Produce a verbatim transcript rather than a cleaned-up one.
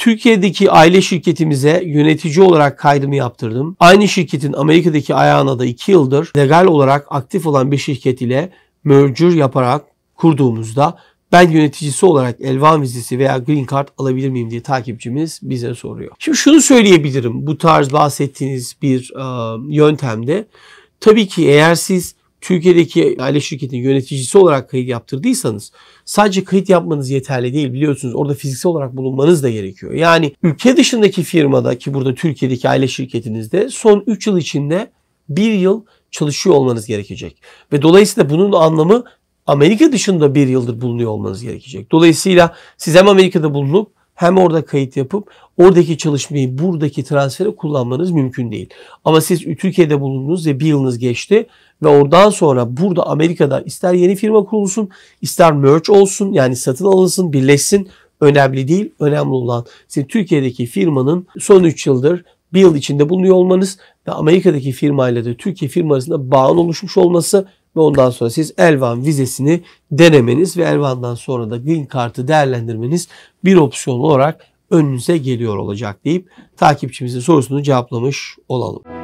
Türkiye'deki aile şirketimize yönetici olarak kaydımı yaptırdım. Aynı şirketin Amerika'daki ayağına da iki yıldır legal olarak aktif olan bir şirket ile merger yaparak kurduğumuzda ben yöneticisi olarak Elvan vizesi veya Green Card alabilir miyim diye takipçimiz bize soruyor. Şimdi şunu söyleyebilirim bu tarz bahsettiğiniz bir e, yöntemde. Tabii ki eğer siz Türkiye'deki aile şirketinin yöneticisi olarak kayıt yaptırdıysanız sadece kayıt yapmanız yeterli değil, biliyorsunuz orada fiziksel olarak bulunmanız da gerekiyor. Yani ülke dışındaki firmada ki burada Türkiye'deki aile şirketinizde son üç yıl içinde bir yıl çalışıyor olmanız gerekecek. Ve dolayısıyla bunun anlamı Amerika dışında bir yıldır bulunuyor olmanız gerekecek. Dolayısıyla siz hem Amerika'da bulunup hem orada kayıt yapıp oradaki çalışmayı buradaki transfere kullanmanız mümkün değil. Ama siz Türkiye'de bulundunuz ve bir yılınız geçti ve oradan sonra burada Amerika'da ister yeni firma kurulsun, ister merge olsun, yani satın alınsın, birleşsin, önemli değil. Önemli olan sizin Türkiye'deki firmanın son üç yıldır bir yıl içinde bulunuyor olmanız ve Amerika'daki firmayla da Türkiye firma arasında bağın oluşmuş olması ve ondan sonra siz Elvan vizesini denemeniz ve Elvan'dan sonra da Green Card'ı değerlendirmeniz bir opsiyon olarak önünüze geliyor olacak deyip takipçimizin sorusunu cevaplamış olalım.